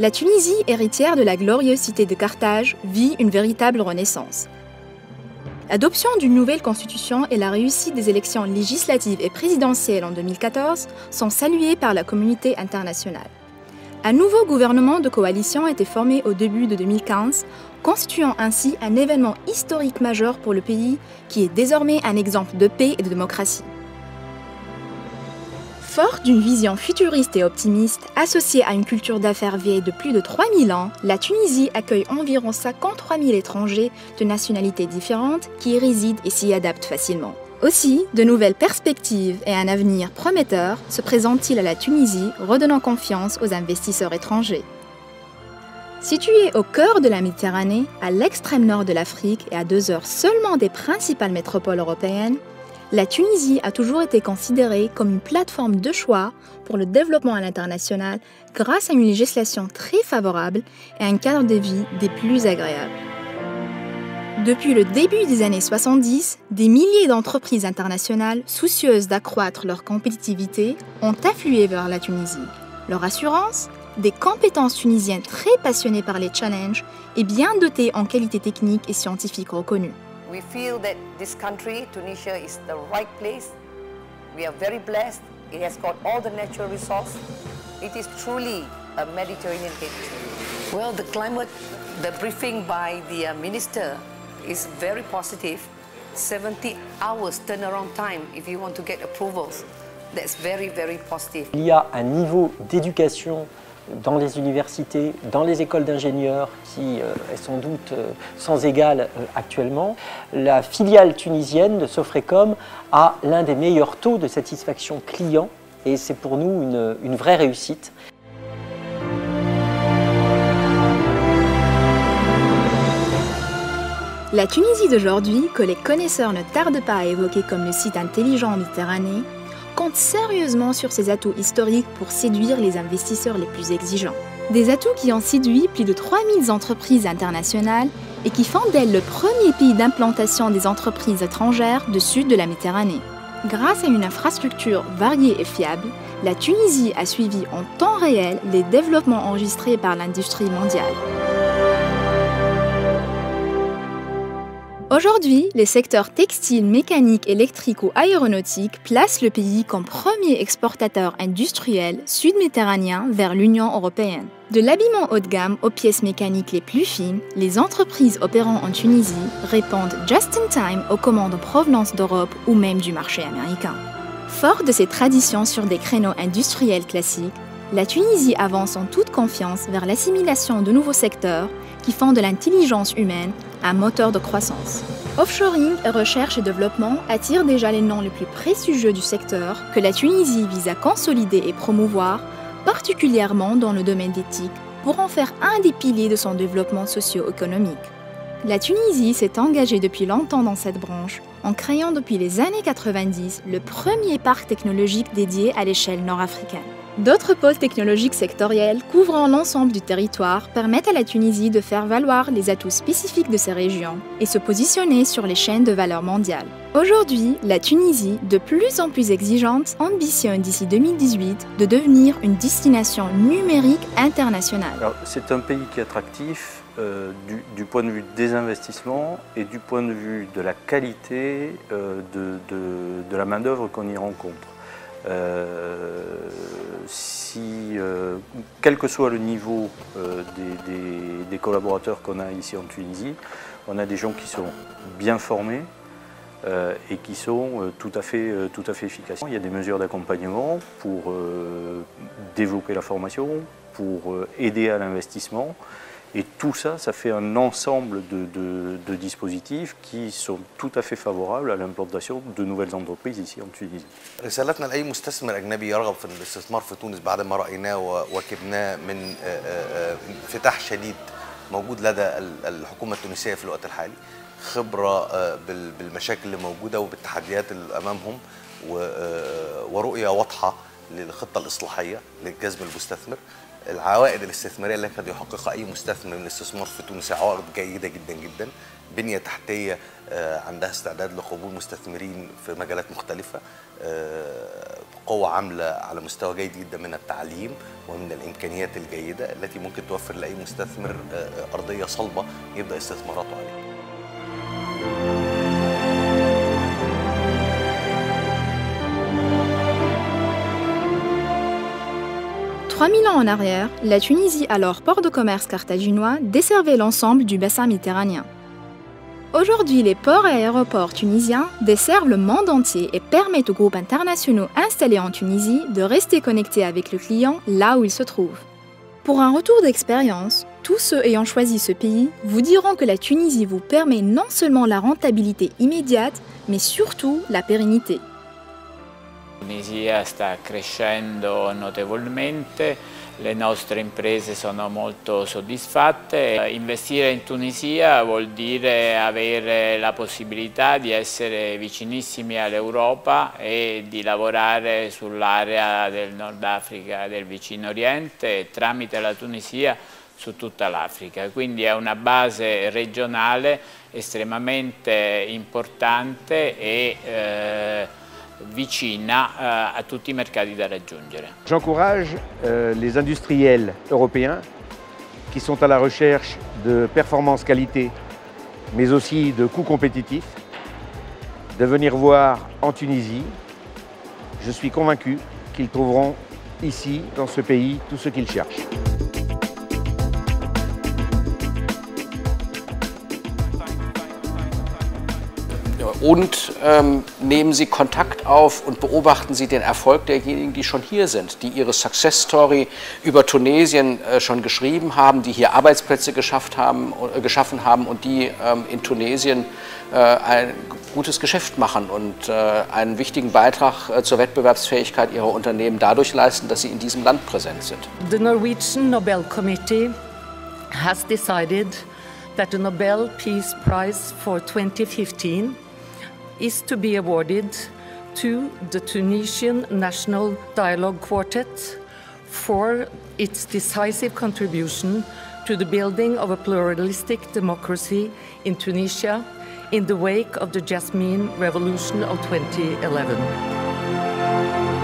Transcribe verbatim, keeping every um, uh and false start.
La Tunisie, héritière de la glorieuse cité de Carthage, vit une véritable renaissance. L'adoption d'une nouvelle constitution et la réussite des élections législatives et présidentielles en deux mille quatorze sont saluées par la communauté internationale. Un nouveau gouvernement de coalition a été formé au début de deux mille quinze, constituant ainsi un événement historique majeur pour le pays qui est désormais un exemple de paix et de démocratie. Fort d'une vision futuriste et optimiste, associée à une culture d'affaires vieille de plus de trois mille ans, la Tunisie accueille environ cinquante-trois mille étrangers de nationalités différentes qui y résident et s'y adaptent facilement. Aussi, de nouvelles perspectives et un avenir prometteur se présentent-ils à la Tunisie, redonnant confiance aux investisseurs étrangers. Située au cœur de la Méditerranée, à l'extrême nord de l'Afrique et à deux heures seulement des principales métropoles européennes, la Tunisie a toujours été considérée comme une plateforme de choix pour le développement à l'international grâce à une législation très favorable et un cadre de vie des plus agréables. Depuis le début des années soixante-dix, des milliers d'entreprises internationales soucieuses d'accroître leur compétitivité ont afflué vers la Tunisie. Leur assurance, des compétences tunisiennes très passionnées par les challenges et bien dotées en qualité technique et scientifique reconnue. We feel that this country, Tunisia, is the right place. We are very blessed. It has got all the natural resources. It is truly a Mediterranean country. Well, the climate, the briefing by the uh, minister is very positive. seventy hours turnaround time if you want to get approvals. That's very, very positive. Il y a un niveau d'éducation dans les universités, dans les écoles d'ingénieurs qui euh, est sans doute euh, sans égal euh, actuellement. La filiale tunisienne de Sofrecom a l'un des meilleurs taux de satisfaction client et c'est pour nous une, une vraie réussite. La Tunisie d'aujourd'hui, que les connaisseurs ne tardent pas à évoquer comme le site intelligent en Méditerranée, compte sérieusement sur ses atouts historiques pour séduire les investisseurs les plus exigeants. Des atouts qui ont séduit plus de trois mille entreprises internationales et qui font d'elle le premier pays d'implantation des entreprises étrangères du sud de la Méditerranée. Grâce à une infrastructure variée et fiable, la Tunisie a suivi en temps réel les développements enregistrés par l'industrie mondiale. Aujourd'hui, les secteurs textiles, mécaniques, électriques ou aéronautiques placent le pays comme premier exportateur industriel sud-méditerranéen vers l'Union européenne. De l'habillement haut de gamme aux pièces mécaniques les plus fines, les entreprises opérant en Tunisie répondent just in time aux commandes en provenance d'Europe ou même du marché américain. Fort de ses traditions sur des créneaux industriels classiques, la Tunisie avance en toute confiance vers l'assimilation de nouveaux secteurs qui font de l'intelligence humaine un moteur de croissance. Offshoring et recherche et développement attirent déjà les noms les plus prestigieux du secteur que la Tunisie vise à consolider et promouvoir, particulièrement dans le domaine d'éthique, pour en faire un des piliers de son développement socio-économique. La Tunisie s'est engagée depuis longtemps dans cette branche, en créant depuis les années quatre-vingt-dix le premier parc technologique dédié à l'échelle nord-africaine. D'autres pôles technologiques sectoriels couvrant l'ensemble du territoire permettent à la Tunisie de faire valoir les atouts spécifiques de ces régions et se positionner sur les chaînes de valeur mondiale. Aujourd'hui, la Tunisie, de plus en plus exigeante, ambitionne d'ici deux mille dix-huit de devenir une destination numérique internationale. C'est un pays qui est attractif euh, du, du point de vue des investissements et du point de vue de la qualité euh, de, de, de la main-d'œuvre qu'on y rencontre. Euh, si, euh, quel que soit le niveau euh, des, des, des collaborateurs qu'on a ici en Tunisie, on a des gens qui sont bien formés euh, et qui sont euh, tout à fait, euh, tout à fait efficaces. Il y a des mesures d'accompagnement pour euh, développer la formation, pour euh, aider à l'investissement. Et tout ça, ça fait un ensemble de, de, de dispositifs qui sont tout à fait favorables à l'implantation de nouvelles entreprises ici en Tunisie. رسالتنا لأي مستثمر أجنبي يرغب في الاستثمار في تونس بعد ما رأيناه وواكبناه من انفتاح شديد موجود لدى الحكومة التونسية في الوقت الحالي، خبرة بالمشاكل اللي موجودة وبالتحديات اللي أمامهم ورؤية واضحة للخطة الإصلاحية لجذب المستثمر. العوائد الاستثماريه اللي قد يحققها اي مستثمر من الاستثمار في تونس عوائد جيده جدا جدا. بنية تحتية عندها استعداد لقبول مستثمرين في مجالات مختلفة، قوة عاملة على مستوى جيد جدا من التعليم ومن الإمكانيات الجيدة التي ممكن توفر لأي مستثمر أرضية صلبة يبدأ استثماراته عليها. trois mille ans en arrière, la Tunisie, alors port de commerce carthaginois, desservait l'ensemble du bassin méditerranéen. Aujourd'hui, les ports et aéroports tunisiens desservent le monde entier et permettent aux groupes internationaux installés en Tunisie de rester connectés avec le client là où il se trouve. Pour un retour d'expérience, tous ceux ayant choisi ce pays vous diront que la Tunisie vous permet non seulement la rentabilité immédiate, mais surtout la pérennité. La Tunisia sta crescendo notevolmente, le nostre imprese sono molto soddisfatte. Investire in Tunisia vuol dire avere la possibilità di essere vicinissimi all'Europa e di lavorare sull'area del Nord Africa e del Vicino Oriente e tramite la Tunisia su tutta l'Africa. Quindi è una base regionale estremamente importante e eh, vicina uh, a tutti i mercati da raggiungere. J'encourage euh, les industriels européens qui sont à la recherche de performance qualité, mais aussi de coûts compétitifs, de venir voir en Tunisie. Je suis convaincu qu'ils trouveront ici, dans ce pays, tout ce qu'ils cherchent. Und ähm, nehmen Sie Kontakt auf und beobachten Sie den Erfolg derjenigen, die schon hier sind, die ihre Success Story über Tunesien äh, schon geschrieben haben, die hier Arbeitsplätze geschafft haben, äh, geschaffen haben und die ähm, in Tunesien äh, ein gutes Geschäft machen und äh, einen wichtigen Beitrag äh, zur Wettbewerbsfähigkeit ihrer Unternehmen dadurch leisten, dass sie in diesem Land präsent sind. The Norwegian Nobel Committee has decided that the Nobel Peace Prize for twenty fifteen is to be awarded to the Tunisian National Dialogue Quartet for its decisive contribution to the building of a pluralistic democracy in Tunisia in the wake of the Jasmine Revolution of twenty eleven.